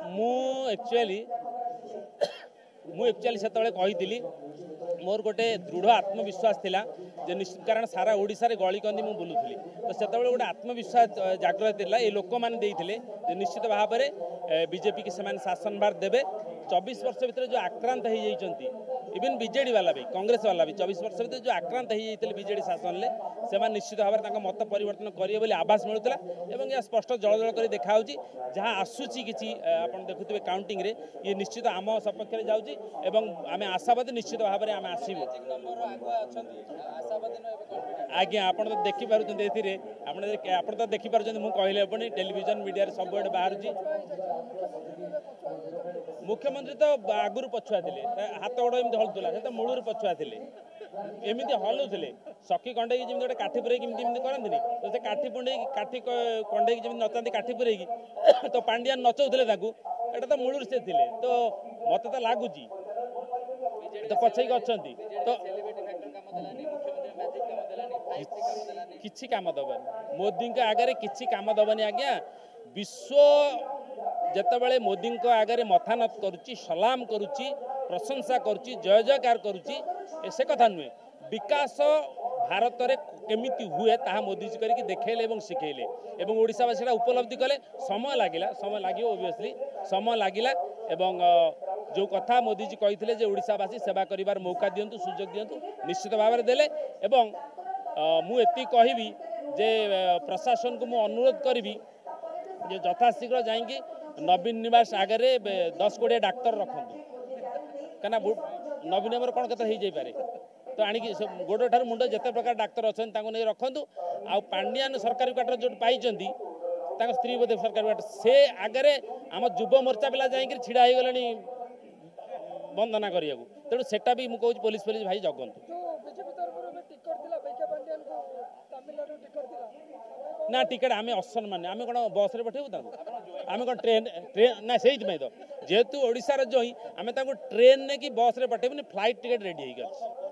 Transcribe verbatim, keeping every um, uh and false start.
मु एक्चुअली मु एक्चुअली से कही मोर गोटे दृढ़ आत्मविश्वास थिला जे निश्चित कारण सारा ओडिशा रे गली कंदी मु बुलुथली तो से गोटे आत्मविश्वास जागृत थिला ए लोक माने देइथिले जे निश्चित भाव में बीजेपी के समान शासन भार देबे चौबीस वर्ष भीतर जो आक्रांत हो जाइछंती इवन बीजेडी वाला भी कांग्रेस वाला भी चौबीस वर्ष भीतर जो आक्रांत हो जाइथिले बीजेडी शासन ले से निश्चित भाव में मत परिवर्तन करिए बोली आभास मिलुतला एवं या स्पष्ट जल जल कर देखा जहाँ आसूची किसी आप देखुए काउंटिंग रे ये निश्चित आम सपक्ष में जाऊँगी एवं आम आशावादी निश्चित भाव में आम आसबू आज्ञा आप तो देखिपुर आप तो देखिपुर मुझे कहले अपनी टेलीविजन मीडिया सब बाहर मुख्यमंत्री तो आगुरी पछुआ थे हाथ गोड़ एमती हलुला से तो मूलर पछुआ थे एमती हलुले सखी कंडे जमी गोटे काठी पुरे करती तो से काठी पुंडे काठी कंडे जमी नचाती काठी पुरे तो पांडियान नचाऊले एटा तो मूलर से थे तो मत तो लगुच तो पछे अच्छा तो किसी काम दबनी मोदी आगे किसी काम दबनी आज्ञा विश्व जितेबाला मोदी आगे मथा नत करुच्ची सलाम करुच्ची प्रशंसा करुच्ची जय जयकार करुच्ची से कथा नुहे विकास भारत में केमिति हुए ताहा मोदी जी करके देखले और शिखेले और ओडिशावासी उपलब्धि कले समय लगिला समय लगे ओबियसली समय लगिला एवं जो कथा मोदी जी कही ओडिशावासी सेवा करिवार मौका दिंतु सुजोग दिंतु निश्चित भाव में देले एवं मु एति कहबी जे प्रशासन को मु अनुरोध करी जे यथाशीघ्र जाइए नवीन निवास आगे दस कोड़े डाक्तर रखु कहीं नवीन नंबर कौन के पारे तो आनी गोड़ ठार मुंड जिते प्रकार डाक्तर अच्छा नहीं रखु आ पांडियान सरकारी क्वार्टर जो पाई स्त्री बोधे सरकारी क्वार्टर से आगे आम युव मोर्चा पिला जाइए छिड़ा हो गले वंदना करने तेणु सेटा भी मुझे कहूँ पुलिस पुलिस भाई जगंतु ना टिकेट आम असम्मान आम कौन बस रे पठेबू आम कौन ट्रेन ट्रेन ना से तो जेहेतु ओडिशार जो आम ट्रेन ने कि बस रे पठेबूनी फ्लाइट टिकेट रेडी हो